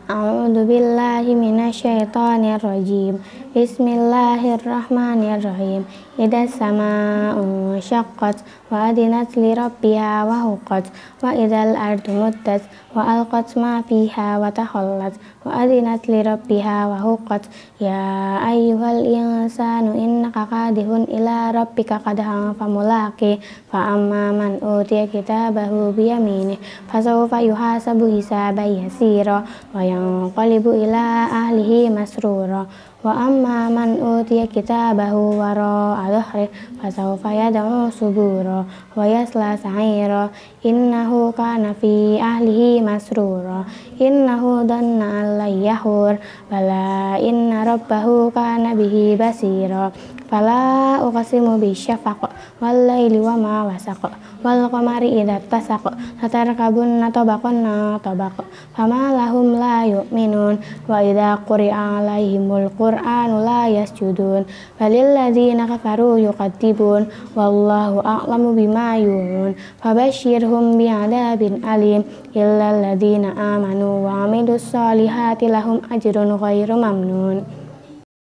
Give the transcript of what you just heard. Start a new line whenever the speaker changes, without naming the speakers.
A'udzu billahi minasyaitonir rajim. Bismillahirrahmanirrahim. Idas samaa'u syaqqat wa adinat li rabbiha wa huqqat wa idzal ardu muddat wa alqat ma fiha wa takhallat wa adinat li rabbiha wa huqqat. Ya ayyuhal insanu innaka kadihun ila rabbika kadhan famulaqi fa amma man utiya kitabahu biyaminih fasawfa yuhasabu hisaban yasira wa yanqalibu ila ahlihi masrura wa amma man utiya kitabahu wara'a dhahri fasawfa yad'u subura wa yasla sa'ira innahu kana fi ahlihi masrura innahu dhanna an lan yahur bala inna rabbahu kana bihi basira fala uqsimu bisyafaq wal laili wa ma wasaq wal qamari idza tasaq satarkabunna tabaqan tabaq fama lahum la yu'minun wa idza quri'a alaihimul qur'anu la yasjudun balil ladzina kafaru yuqattibun wallahu a'lamu bima yu'un fabashshirhum bi'adzabin alim illal ladzina amanu wa 'amilus solihati lahum ajrun ghairu mamnun.